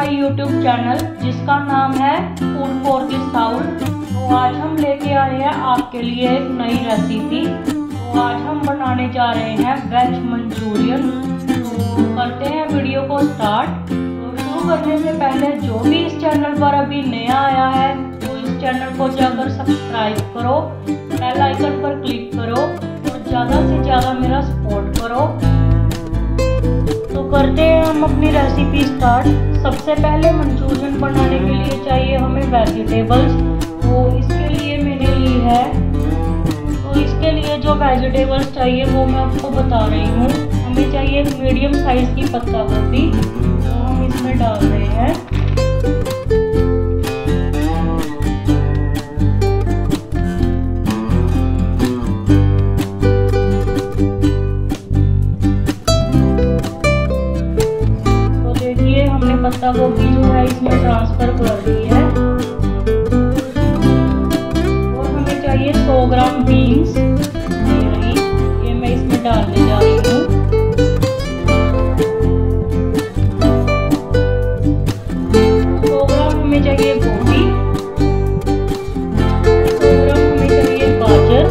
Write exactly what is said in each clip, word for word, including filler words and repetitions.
My YouTube channel जिसका नाम है फूड फॉर द साउल। तो आज हम लेके आए हैं आपके लिए एक नई रेसिपी। तो आज हम बनाने जा रहे हैं वेज मंचूरियन। तो करते हैं वीडियो को स्टार्ट। तो शुरू करने से पहले जो भी इस चैनल पर अभी नया आया है तो इस चैनल को जाकर सब्सक्राइब करो, बेल आइकन पर क्लिक करो और ज़्यादा से ज़्यादा मेरा सपोर्ट करो। तो करते हैं हम अपनी रेसिपी स्टार्ट। सबसे पहले मंचूरियन बनाने के लिए चाहिए हमें वेजिटेबल्स। तो इसके लिए मैंने ली है, तो इसके लिए जो वेजिटेबल्स चाहिए वो मैं आपको बता रही हूँ। हमें चाहिए एक मीडियम साइज की पत्ता गोभी, तो हम इसमें डाल रहे हैं। पत्ता गोभी जो है इसमें ट्रांसफर कर दी है। और हमें चाहिए सौ ग्राम बीन्स, ये मैं इसमें डालने जा रही हूँ। सौ ग्राम हमें चाहिए गोभी, सौ ग्राम हमें चाहिए गाजर।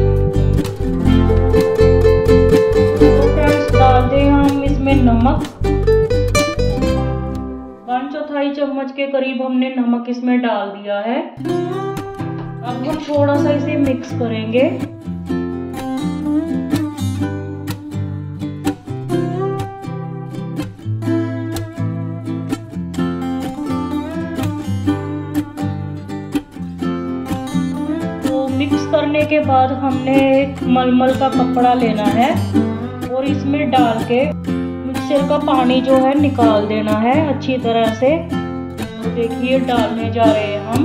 तो फ्रेंड्स डालते हैं हम इसमें नमक। वन चौथाई चम्मच के करीब हमने नमक इसमें डाल दिया है। अब हम थोड़ा सा इसे मिक्स करेंगे। तो मिक्स करने के बाद हमने एक मलमल का कपड़ा लेना है और इसमें डाल के मिक्सर का पानी जो है निकाल देना है अच्छी तरह से। तो देखिए डालने जा रहे हैं हम।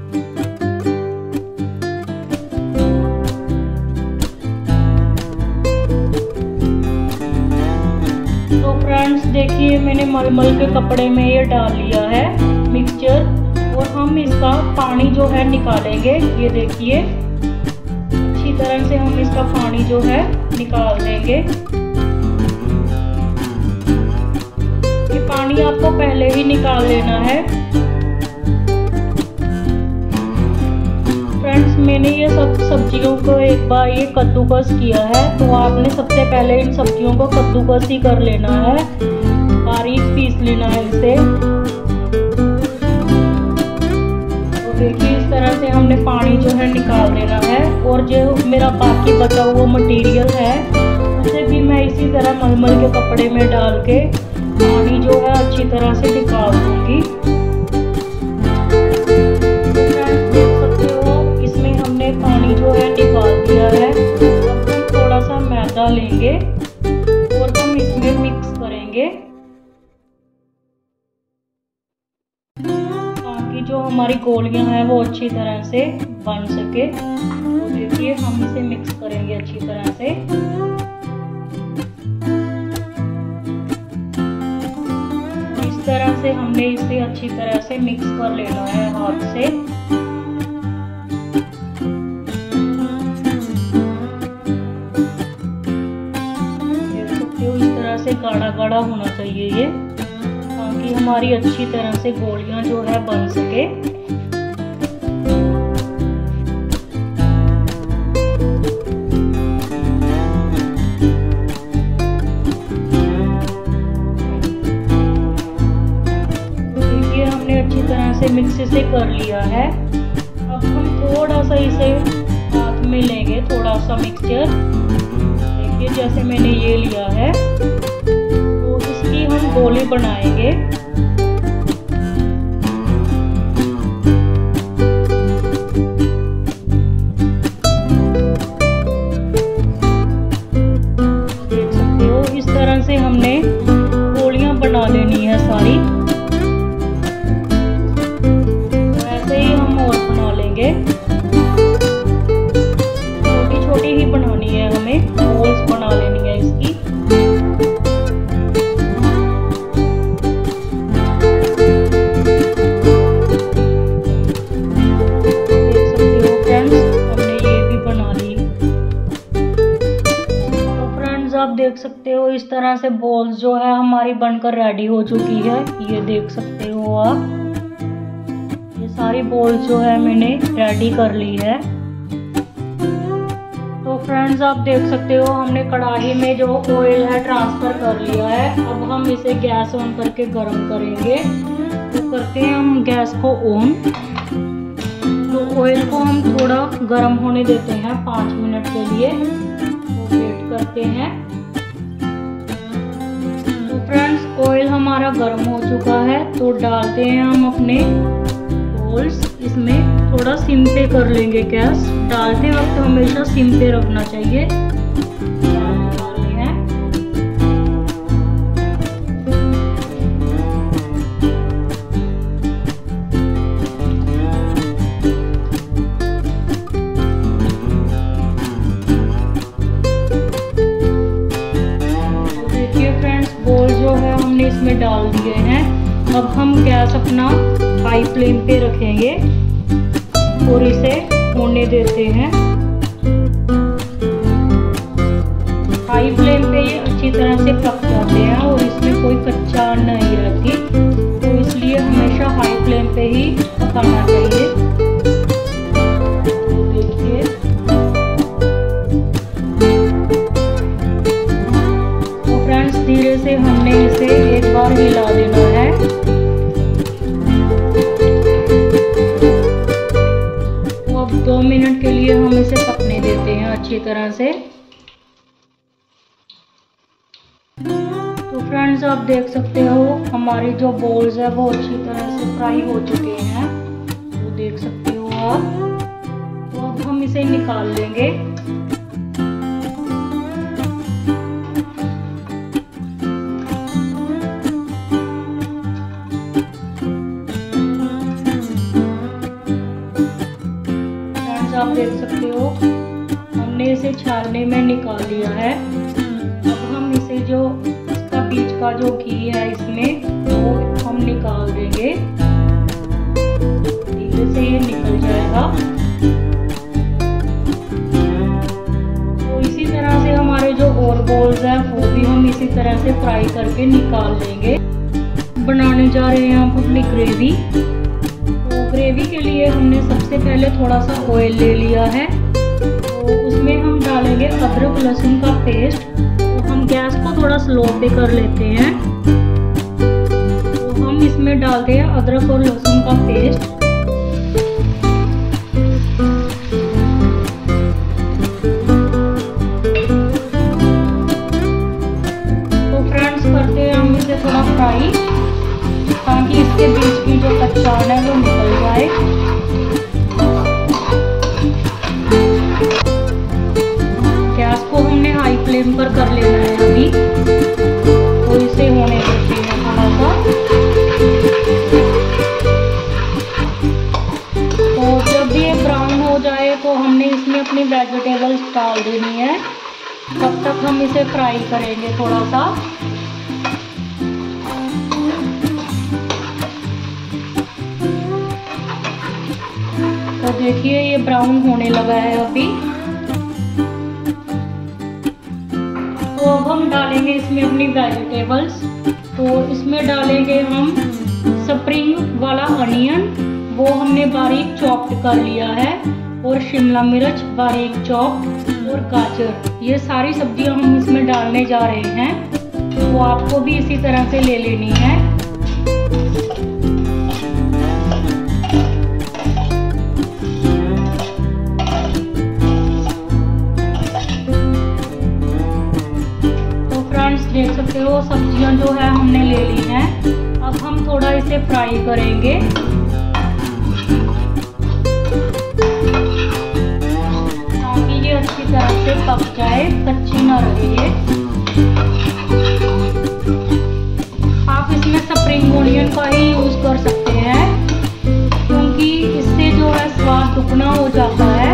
तो फ्रेंड्स देखिए मैंने मलमल के कपड़े में ये डाल लिया है मिक्सचर और हम इसका पानी जो है निकालेंगे। ये देखिए अच्छी तरह से हम इसका पानी जो है निकाल देंगे। पानी आपको पहले ही निकाल लेना है। फ्रेंड्स मैंने ये सब सब्जियों को एक बार ये कद्दूकस किया है, तो आपने सबसे पहले इन सब्जियों को कद्दूकस ही कर लेना है, बारीक पीस लेना है इसे। तो देखिए इस तरह से हमने पानी जो है निकाल देना है। और जो मेरा बाकी बचा हुआ मटेरियल है उसे भी मैं इसी तरह मलमल के कपड़े में डाल के पानी जो है अच्छी तरह से निकाल दूंगी। देख सकते हो इसमें हमने पानी जो है निकाल दिया है। अब हम थोड़ा सा मैदा लेंगे और हम इसमें मिक्स करेंगे ताकि जो हमारी गोलियां हैं वो अच्छी तरह से बन सके। तो देखिए हम इसे मिक्स करेंगे अच्छी तरह से। इस तरह से हमने इसे अच्छी तरह से मिक्स कर लेना है हाथ से। देख सकते हो इस तरह से गाढ़ा गाढ़ा होना चाहिए ये, ताकि हमारी अच्छी तरह से गोलियां जो है बन सके। अच्छी तरह से मिक्स से कर लिया है। अब हम थोड़ा सा इसे हाथ में लेंगे, थोड़ा सा मिक्सचर। देखिए जैसे मैंने ये लिया है, तो इसकी हम गोली बनाएंगे। देख सकते हो इस तरह से हमने गोलियां बना लेनी है सारी। छोटी छोटी ही बनानी है हमें, बॉल्स बना लेनी है इसकी। देख सकते हो फ्रेंड्स हमने ये भी बना ली। तो फ्रेंड्स आप देख सकते हो इस तरह तरह से बॉल्स जो है हमारी बनकर रेडी हो चुकी है। ये देख सकते हो आप, ये सारी बॉल्स जो है मैंने रेडी कर ली है। तो फ्रेंड्स आप देख सकते हो हमने कढ़ाई में जो ऑयल है ट्रांसफर कर लिया है। अब हम इसे गैस ऑन करके गर्म करेंगे। तो करते हैं हम गैस को ऑन। तो ऑयल को हम थोड़ा गर्म होने देते हैं पाँच मिनट के लिए। तो वेट करते हैं। तो फ्रेंड्स ऑयल हमारा गर्म हो चुका है, तो डालते हैं हम अपने बॉल्स। इसमें थोड़ा सिम पे कर लेंगे गैस। डालते वक्त हमेशा सिम पे रखना चाहिए। इसमें डाल दिए हैं। अब हम गैस अपना हाई फ्लेम पे रखेंगे और इसे होने देते हैं। हाई फ्लेम पे ये अच्छी तरह से पक जाते हैं और इसमें कोई कच्चा नहीं रहती, तो इसलिए हमेशा हाई फ्लेम पे ही पकाना चाहिए। देखिए तो फ्रेंड्स धीरे से हमने इसे एक बार हिला देना है। तो अब दो मिनट के लिए हम इसे पकने देते हैं अच्छी तरह से। तो फ्रेंड्स आप देख सकते हो हमारी जो बॉल्स है वो अच्छी तरह से फ्राई हो चुके हैं। तो देख सकते हो आप। तो अब हम इसे निकाल लेंगे। आप देख सकते हो हमने इसे छानने में निकाल लिया है। अब हम इसे जो इसका बीच का जो घी है इसमें वो हम निकाल देंगे। धीरे से ये निकल जाएगा। तो इसी तरह से हमारे जो और बॉल्स हैं वो भी हम इसी तरह से फ्राई करके निकाल लेंगे। बनाने जा रहे हैं हम अपनी ग्रेवी। ग्रेवी के लिए हमने सबसे पहले थोड़ा सा ऑयल ले लिया है। तो उसमें हम डालेंगे अदरक लहसुन का पेस्ट। तो हम गैस को थोड़ा स्लो पे कर लेते हैं। तो हम इसमें डालते हैं अदरक और लहसुन का पेस्ट। तो फ्रेंड्स करते हैं हम इसे थोड़ा फ्राई, ताकि इसके बीच की जो कच्चान है वो निकल जाए। गैस को हमने हाई फ्लेम पर कर लेना है अभी। तो इसे होने देते हैं थोड़ा सा। तो जब ये ब्राउन हो जाए तो हमने इसमें अपनी वेजिटेबल्स डाल देनी है। तब तक हम इसे फ्राई करेंगे थोड़ा सा। तो देखिए ये ब्राउन होने लगा है अभी। तो अब हम डालेंगे इसमें अपनी वेजिटेबल्स। तो इसमें डालेंगे हम स्प्रिंग वाला अनियन, वो हमने बारीक चॉप्ड कर लिया है, और शिमला मिर्च बारीक चॉप्ड, और गाजर। ये सारी सब्जियां हम इसमें डालने जा रहे हैं। तो आपको भी इसी तरह से ले लेनी है। देख सकते हो सब्जियां जो है हमने ले ली हैं। अब हम थोड़ा इसे फ्राई करेंगे। ताकि ये अच्छी तरह से पक जाए, कच्ची ना रहे ये। आप इसमें स्प्रिंग ओनियन का ही यूज कर सकते हैं, क्योंकि इससे जो है स्वाद दुगना हो जाता है।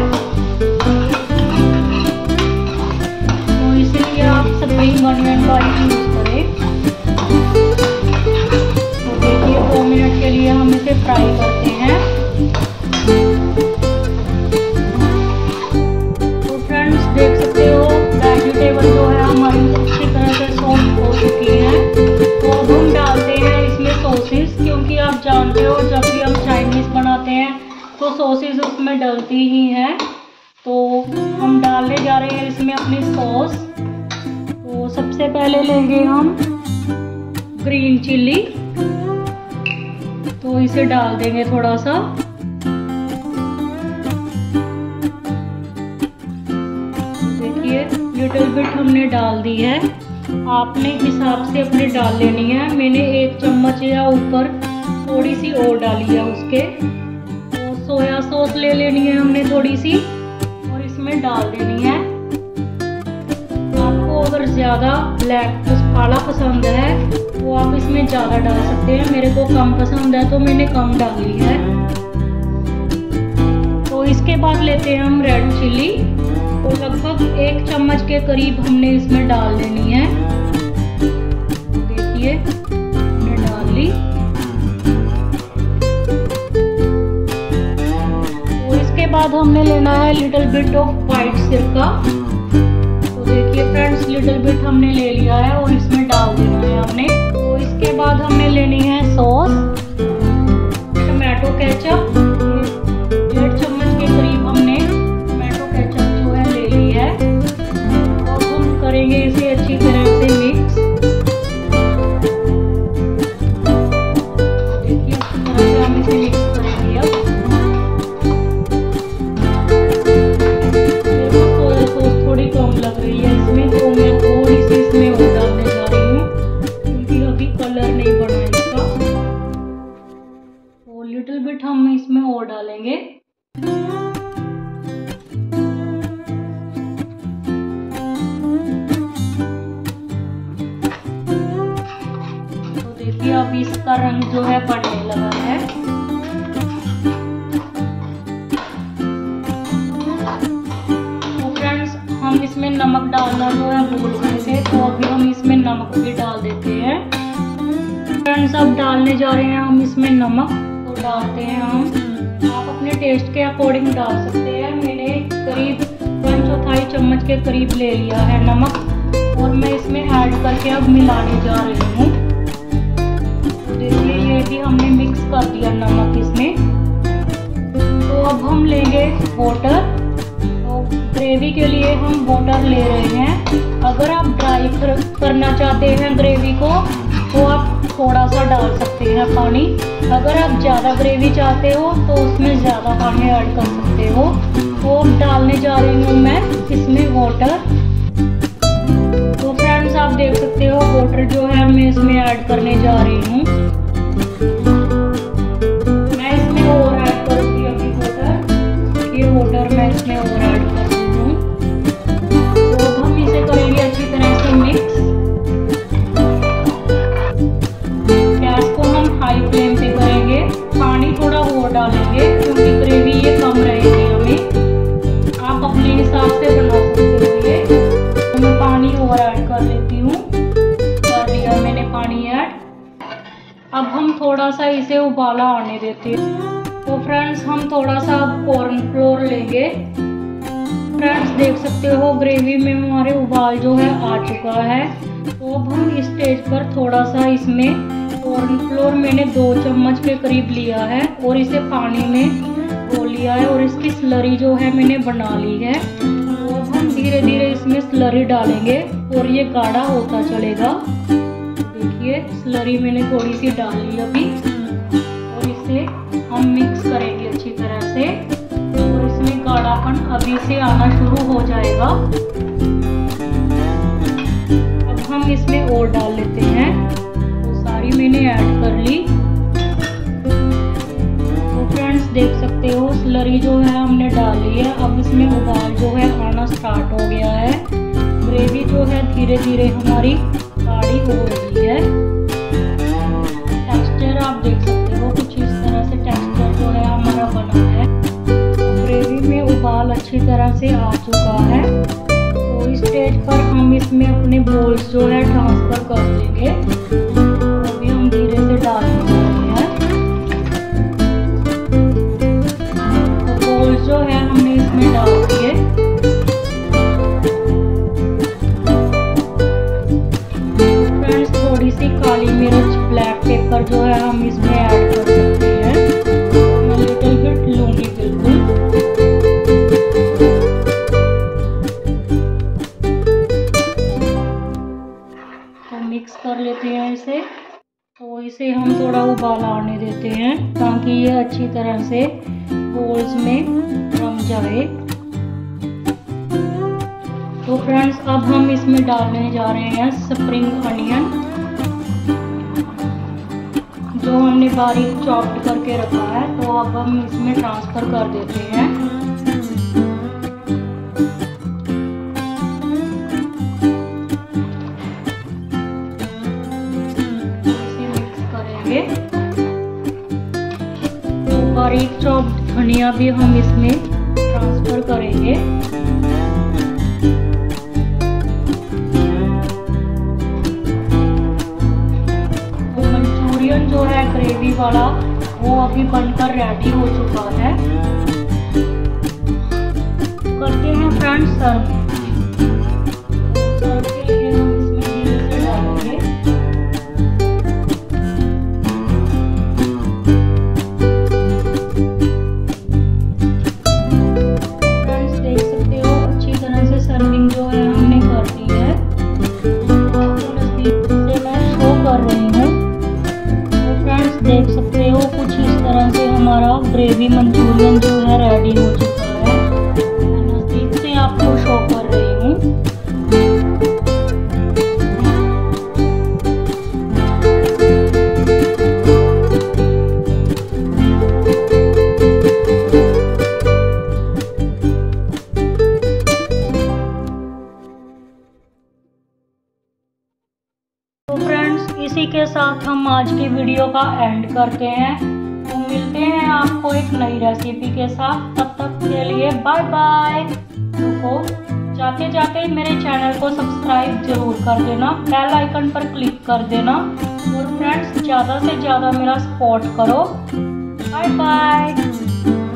स्प्रिंग अनियन का यूज करें। तो देखिए दो मिनट के लिए हम इसे फ्राई करते हैं। तो फ्रेंड्स देख सकते हो वेजिटेबल जो है हमारी अच्छी तरह से सॉफ्ट हो जानते हो जब भी हम चाइनीज़ बनाते हैं तो सॉसेज उसमें डलती ही हैं। तो हम डालने जा रहे हैं इसमें अपनी सॉस। तो सबसे पहले लेंगे हम ग्रीन चिल्ली, तो इसे डाल देंगे थोड़ा सा। देखिए लिटिल बिट हमने डाल दी है, आपने हिसाब से अपने डाल लेनी है। मैंने एक चम्मच या ऊपर थोड़ी सी और डाली है उसके। तो सोया सॉस ले लेनी है हमने थोड़ी सी और इसमें डाल देनी है। आपको अगर ज़्यादा ब्लैक काला पसंद है तो आप इसमें ज़्यादा डाल सकते हैं। मेरे को कम पसंद है तो मैंने कम डाली है। तो इसके बाद लेते हैं हम रेड चिल्ली, तो लगभग एक चम्मच के करीब हमने इसमें डाल लेनी है। देखिए हमने डाल ली। तो इसके बाद हमने लेना है लिटिल बिट ऑफ वाइट सिरका। तो देखिए फ्रेंड्स लिटिल बिट हमने ले लिया है और इसमें डाल देना है हमने। तो इसके बाद हमने लेनी है सॉस, टमाटो केचप। डेढ़ चम्मच के करीब हमने करेंगे इसे अच्छी तरह से मिक्स। देखिए अच्छी तरह से हम इसे मिक्स करेंगे। अब मेरे को सोया सॉस थोड़ी कम लग रही है इसमें, तो मैं थोड़ी सी इसमें और डालने जा रही हूँ क्योंकि अभी कलर नहीं बना इसका। तो लिटिल बिट हम इसमें और डालेंगे। अब इसका रंग जो है बढ़ने लगा है। तो फ्रेंड्स हम इसमें नमक डालना जो है भूल गए थे, तो अभी हम इसमें नमक भी डाल देते हैं। फ्रेंड्स अब डालने जा रहे हैं हम इसमें नमक। तो डालते हैं हम, आप अपने टेस्ट के अकॉर्डिंग डाल सकते हैं। मैंने करीब वन चौथाई चम्मच के करीब ले लिया है नमक और मैं इसमें ऐड करके अब मिलाने जा रही हूँ। देखिए ये भी हमने मिक्स कर दिया नमक इसमें। तो अब हम लेंगे वाटर। तो ग्रेवी के लिए हम वाटर ले रहे हैं। अगर आप ड्राई कर, करना चाहते हैं ग्रेवी को तो आप थोड़ा सा डाल सकते हैं पानी। अगर आप ज़्यादा ग्रेवी चाहते हो तो उसमें ज़्यादा पानी ऐड कर सकते हो। तो अब डालने जा रही हूँ मैं इसमें वाटर। तो फ्रेंड्स आप देख सकते हो वाटर जो है मैं इसमें ऐड करने जा रही हूँ। मैं इसमें और ऐड करूँगी अभी वाटर। ये वाटर मैं इसमें और ऐड कर रही हूँ। तो अब हम इसे करेंगे अच्छी तरह से मिक्स। गैस को हम हाई फ्लेम पे करेंगे। पानी थोड़ा और डालेंगे क्योंकि ग्रेवी ये कम रहेगी हमें। आप अपने हिसाब से बना सकते हो ये। तो मैं पानी और ऐड कर लेती हूँ। कर दिया मैंने पानी ऐड। अब हम थोड़ा सा इसे उबाला आने देते हैं। तो फ्रेंड्स हम थोड़ा सा अब कॉर्नफ्लोर लेंगे। फ्रेंड्स देख सकते हो ग्रेवी में हमारे उबाल जो है आ चुका है। तो अब हम इस स्टेज पर थोड़ा सा इसमें कॉर्नफ्लोर मैंने दो चम्मच के करीब लिया है और इसे पानी में घोल लिया है और इसकी स्लरी जो है मैंने बना ली है। तो अब हम धीरे धीरे इसमें स्लरी डालेंगे और ये गाढ़ा होता चलेगा। देखिए स्लरी मैंने थोड़ी सी डाली अभी और इसे हम मिक्स करेंगे अच्छी तरह से और इसमें गाढ़ापन अभी से आना शुरू हो जाएगा। अब हम इसमें और डाल लेते हैं। तो सारी मैंने ऐड कर ली। तो फ्रेंड्स देख सकते हो स्लरी जो है हमने डाल ली है। अब इसमें उबाल जो है आना स्टार्ट हो गया है। ग्रेवी जो है धीरे धीरे हमारी गाढ़ी हो रही है। टेक्सचर आप देख सकते हो कुछ इस तरह से टेक्सचर जो है हमारा बना है। ग्रेवी में उबाल अच्छी तरह से आ चुका है। तो इस स्टेज पर हम इसमें अपने बोल्स जो है ट्रांसफर कर देंगे। तो अभी हम धीरे से डालने जा रहे हैं। तो बोल्स जो है हमने इसमें डाल दिए। फ्रेंड्स थोड़ी सी काली मिर्च ब्लैक पेपर जो है हम इसमें ऐड कर सकते हैं। उबाला आने देते हैं ताकि ये अच्छी तरह से बोल्स में रम जाए। तो फ्रेंड्स अब हम इसमें डालने जा रहे हैं स्प्रिंग अनियन जो हमने बारीक चॉप्ड करके रखा है। तो अब हम इसमें ट्रांसफर कर देते हैं। इसे मिक्स करेंगे। तो बारीक चॉप्ड धनिया भी हम इसमें ट्रांसफर करेंगे। जो है ग्रेवी वाला वो अभी बनकर रेडी हो चुका है। करते हैं फ्रेंड्स सर्व। सर्व के लिए हम इसमें धीरे से डालेंगे। फ्रेंड्स देख सकते हो अच्छी तरह से सर्विंग जो है हमने कर दी है। आपको नजदीक से मैं शो कर रही हूँ। देख सकते हो कुछ इस तरह से हमारा ग्रेवी मंचूरियन जो है रेडी हो चुका है। मैं नज़दीक से आपको शो कर रही हूँ। तो फ्रेंड्स इसी के साथ हम आज की वीडियो का एंड करते हैं। तो मिलते हैं आपको एक नई रेसिपी के साथ। तब तक के लिए बाय बाय। रुको जाते जाते मेरे चैनल को सब्सक्राइब जरूर कर देना, बेल आइकन पर क्लिक कर देना और फ्रेंड्स ज़्यादा से ज़्यादा मेरा सपोर्ट करो। Bye bye.